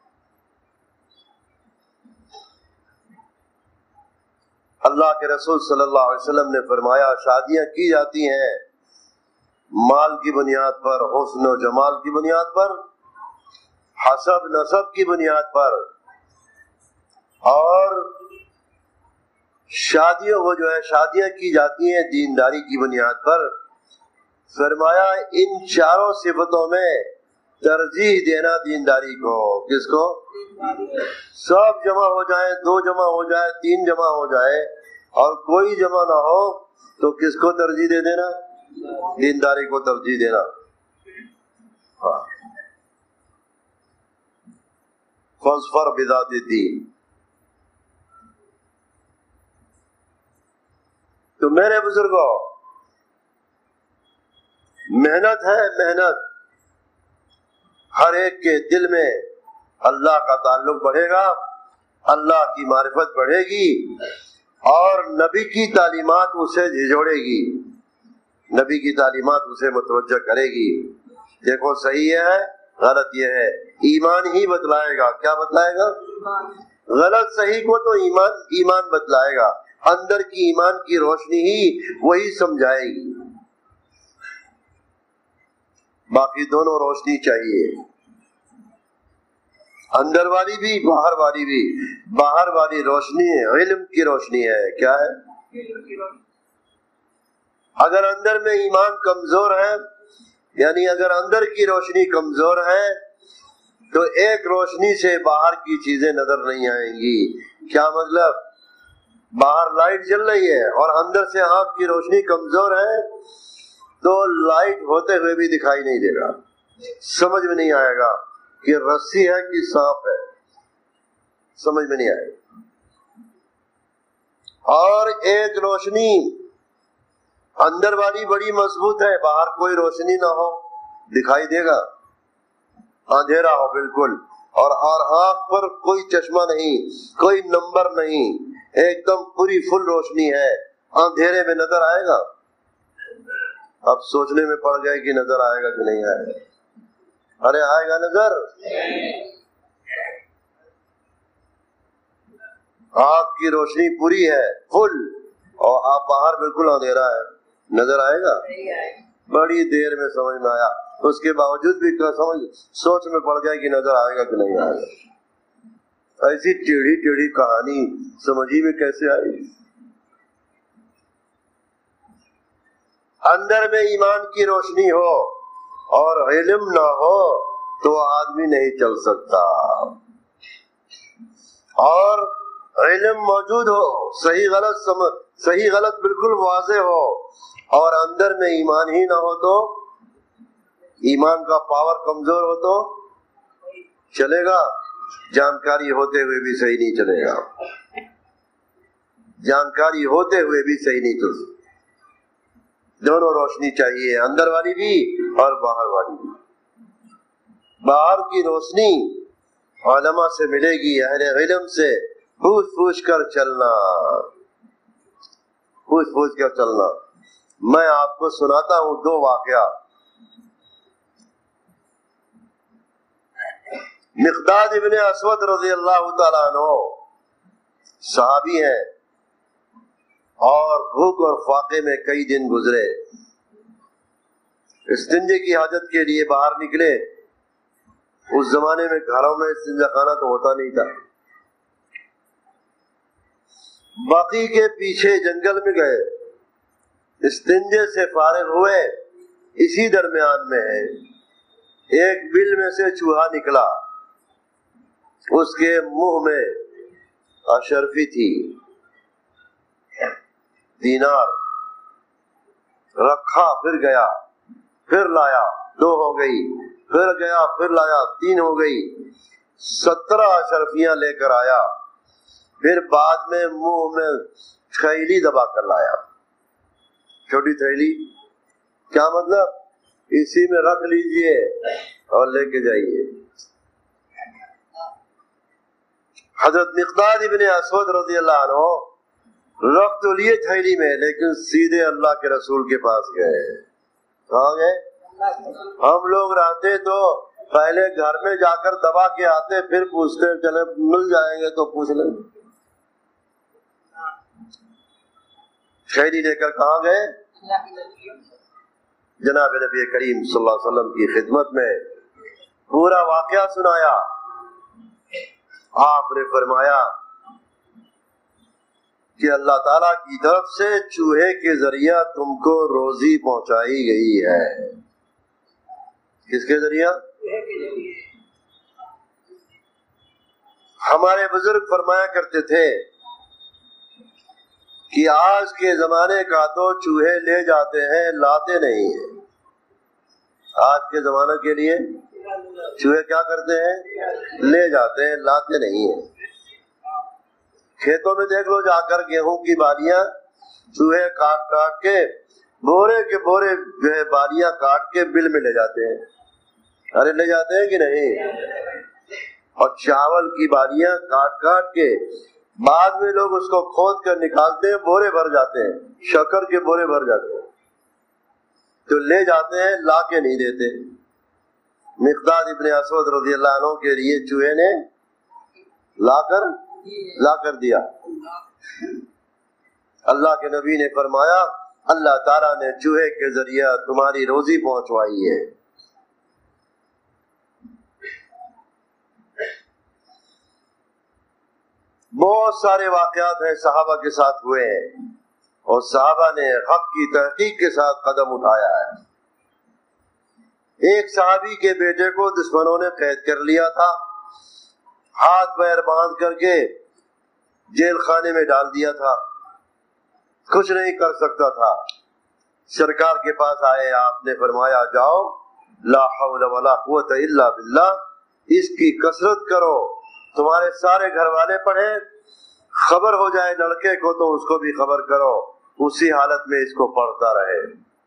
اللہ کے رسول صلی اللہ علیہ وسلم نے فرمایا شادیاں کی جاتی ہیں مال کی بنیاد پر، حسن و جمال کی بنیاد پر، حسب نسب کی بنیاد پر، اور شادیاں کی جاتی ہیں دینداری کی بنیاد پر۔ فرمایا ان چاروں صفتوں میں ترجیح دینا دینداری کو۔ کس کو؟ سب جمع ہو جائیں، 2 جمع ہو جائے، 3 جمع ہو جائے اور کوئی جمع نہ ہو تو کس کو ترجیح دے دینا؟ دینداری کو ترجیح دینا۔ فاظفر بذات الدین۔ تو میرے بزرگوں، محنت ہے، محنت، ہر ایک کے دل میں اللہ کا تعلق بڑھے گا، اللہ کی معرفت بڑھے گی اور نبی کی تعلیمات اسے جھجوڑے گی، نبی کی تعلیمات اسے متوجہ کرے گی۔ دیکھو صحیح ہے غلط یہ ہے، ایمان ہی بتلائے گا۔ کیا بتلائے گا؟ غلط صحیح کو تو ایمان بتلائے گا، اندر کی ایمان کی روشنی ہی وہی سمجھائے گی، باقی دونوں روشنی چاہیے، اندر والی بھی باہر والی بھی۔ باہر والی روشنی علم کی روشنی ہے۔ کیا ہے؟ اگر اندر میں ایمان کمزور ہے، یعنی اگر اندر کی روشنی کمزور ہے تو ایک روشنی سے باہر کی چیزیں نظر نہیں آئیں گی۔ کیا مطلب؟ باہر لائٹ جل رہی ہے اور اندر سے آنکھ کی روشنی کمزور ہے تو لائٹ ہوتے ہوئے بھی دکھائی نہیں دے گا، سمجھ میں نہیں آئے گا کہ رسی ہے کہ سانپ ہے، سمجھ میں نہیں آئے گا۔ اور ایک روشنی اندر والی بڑی مضبوط ہے، باہر کوئی روشنی نہ ہو دکھائی دے گا، اندھیرا ہو بالکل، اور آنکھ پر کوئی چشمہ نہیں، کوئی نمبر نہیں، ایک دم پوری فل روشنی ہے، اندھیرے میں نظر آئے گا؟ اب سوچنے میں پڑ گئے کہ نظر آئے گا کہ نہیں آئے گا؟ ارے آئے گا نظر؟ آنکھ کی روشنی پوری ہے فل اور آپ باہر بالکل اندھیرا ہے، نظر آئے گا؟ بڑی دیر میں سمجھ میں آیا، اس کے باوجود بھی سوچ میں پڑ گیا کہ نظر آئے گا کہ نہیں آئے گا۔ ایسی ٹیڑھی ٹیڑھی کہانی سمجھی میں کیسے آئی؟ اندر میں ایمان کی روشنی ہو اور علم نہ ہو تو آدمی نہیں چل سکتا، اور علم موجود ہو، صحیح غلط بالکل واضح ہو اور اندر میں ایمان ہی نہ ہو تو، ایمان کا پاور کمزور ہو تو چلے گا؟ جانکاری ہوتے ہوئے بھی صحیح نہیں چلے گا، جانکاری ہوتے ہوئے بھی صحیح نہیں چل سکتا۔ دونوں روشنی چاہیے، اندر والی بھی اور باہر والی بھی۔ باہر کی روشنی علماء سے ملے گی، اہل علم سے پوچھ کر چلنا، پوچھ کر چلنا۔ میں آپ کو سناتا ہوں 2 واقعہ۔ مقداد ابن اسود رضی اللہ تعالیٰ عنہ صحابی ہیں اور بھوک اور فاقے میں کئی دن گزرے، استنجے کی حاجت کے لیے باہر نکلے۔ اس زمانے میں گھروں میں استنجا خانہ تو ہوتا نہیں تھا، باقی کے پیچھے جنگل میں گئے، استنجے سے فارغ ہوئے، اسی درمیان میں ایک بل میں سے چوہا نکلا، اس کے منہ میں اشرفی تھی، دینار رکھا، پھر گیا، پھر لایا، 2 ہو گئی، پھر گیا، پھر لایا، 3 ہو گئی، 17 اشرفیاں لے کر آیا۔ پھر بعد میں منہ میں تھیلی دبا کر لایا. چھوٹی تھیلی کیا مطلب؟ اسی میں رکھ لیجئے اور لے کے جائیے. حضرت مقداد ابن اسود رضی اللہ عنہ رکھ تو لیے تھیلی میں، لیکن سیدھے اللہ کے رسول کے پاس گئے. کہاں گئے؟ ہم لوگ رہتے تو پہلے گھر میں جا کر دبا کے آتے، پھر پوچھتے چلے مل جائیں گے تو پوچھ لیں. تھیلی لے کر کہاں گئے؟ جناب نبی کریم صلی اللہ علیہ وسلم کی خدمت میں پورا واقعہ سنایا. آپ نے فرمایا کہ اللہ تعالیٰ کی طرف سے چوہے کے ذریعہ تم کو روزی پہنچائی گئی ہے. کس کے ذریعہ؟ ہمارے بزرگ فرمایا کرتے تھے کہ آج کے زمانے کا تو چوہے لے جاتے ہیں، لاتے نہیں ہیں. آج کے زمانے کے لیے چوہے کیا کرتے ہیں؟ لے جاتے ہیں، لاتے نہیں ہیں. کھیتوں میں دیکھ لو جا کر گیہوں کی بالیاں چوہے کاٹ کاٹ کے بورے کے بورے جو ہے بالیاں کاٹ کے بل میں لے جاتے ہیں. ارے لے جاتے ہیں کہ نہیں؟ اور چاول کی بالیاں کاٹ کاٹ کے بعد میں لوگ اس کو کھود کر نکالتے ہیں، بورے بھر جاتے ہیں، شکر کے بورے بھر جاتے ہیں. تو لے جاتے ہیں، لا کے نہیں دیتے. مقداد ابن اسود رضی اللہ عنہ کے لیے چوہے نے لا کر دیا. اللہ کے نبی نے فرمایا اللہ تعالیٰ نے چوہے کے ذریعہ تمہاری روزی پہنچوائی ہے. بہت سارے واقعات ہیں صحابہ کے ساتھ ہوئے ہیں، اور صحابہ نے حق کی تحقیق کے ساتھ قدم اٹھایا ہے. ایک صحابی کے بیٹے کو دشمنوں نے قید کر لیا تھا، ہاتھ پیر باندھ کر کے جیل خانے میں ڈال دیا تھا، کچھ نہیں کر سکتا تھا. سرکار کے پاس آئے، آپ نے فرمایا جاؤ، لا حول ولا قوت الا باللہ، اس کی کثرت کرو، تمہارے سارے گھر والے پڑھے، خبر ہو جائے لڑکے کو تو اس کو بھی خبر کرو، اسی حالت میں اس کو پڑھتا رہے.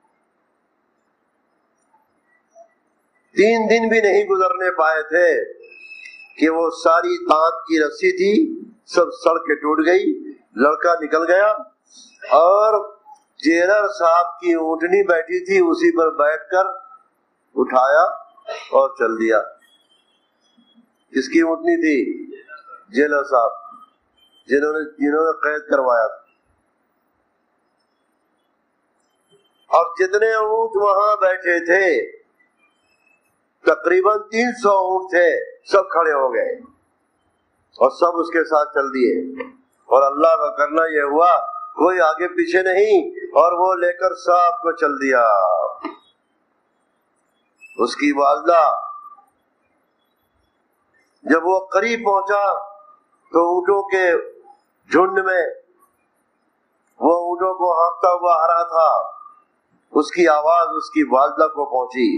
3 دن بھی نہیں گزرنے پائے تھے کہ وہ ساری تانت کی رسی تھی سب سڑ کے ٹوٹ گئی. لڑکا نکل گیا اور جیلر صاحب کی اونٹنی بیٹھی تھی، اسی پر بیٹھ کر اٹھایا اور چل دیا. کس کی اونٹنی تھی؟ جیلر صاحب جنہوں نے قید کروایا تھا. اور جتنے اونٹ وہاں بیٹھے تھے تقریباً 300 اونٹ تھے، سب کھڑے ہو گئے اور سب اس کے ساتھ چل دیے. اور اللہ کا کرنا یہ ہوا کوئی آگے پیچھے نہیں، اور وہ لے کر سب کو چل دیا. اس کی والدہ جب وہ قریب پہنچا تو اونٹوں کے جھنڈ میں وہ اونٹوں کو ہانکتا ہوا آ رہا تھا، اس کی آواز اس کی والدہ کو پہنچی.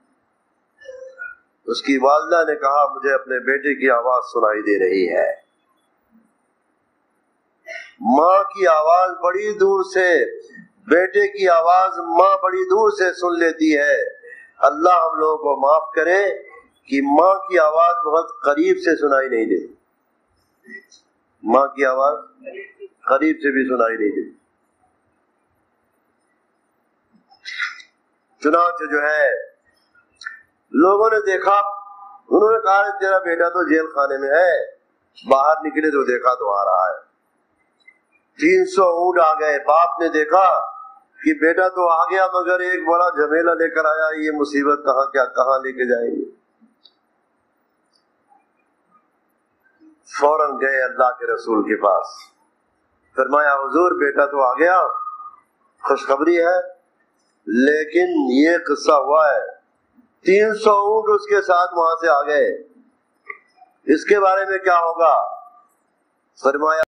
اس کی والدہ نے کہا مجھے اپنے بیٹے کی آواز سنائی دے رہی ہے. ماں کی آواز بڑی دور سے، بیٹے کی آواز ماں بڑی دور سے سن لیتی ہے. اللہ ہم لوگوں کو معاف کرے کہ ماں کی آواز بہت قریب سے سنائی نہیں دیتی. ماں کی آواز قریب سے بھی سنائی نہیں دیتی. چنانچہ جو ہے لوگوں نے دیکھا، انہوں نے کہا تیرا بیٹا تو جیل خانے میں ہے. باہر نکلے تو دیکھا تو آ رہا ہے. 300 اونٹ آ گئے. باپ نے دیکھا کہ بیٹا تو آ گیا مگر ایک بڑا جھمیلا لے کر آیا، یہ مصیبت کہاں لے کے جائیں گے. فوراً گئے اللہ کے رسول کے پاس، فرمایا حضور بیٹا تو آ گیا، خوشخبری ہے، لیکن یہ قصہ ہوا ہے 300 اونٹ اس کے ساتھ وہاں سے آ گئے، اس کے بارے میں کیا ہوگا؟ فرمایا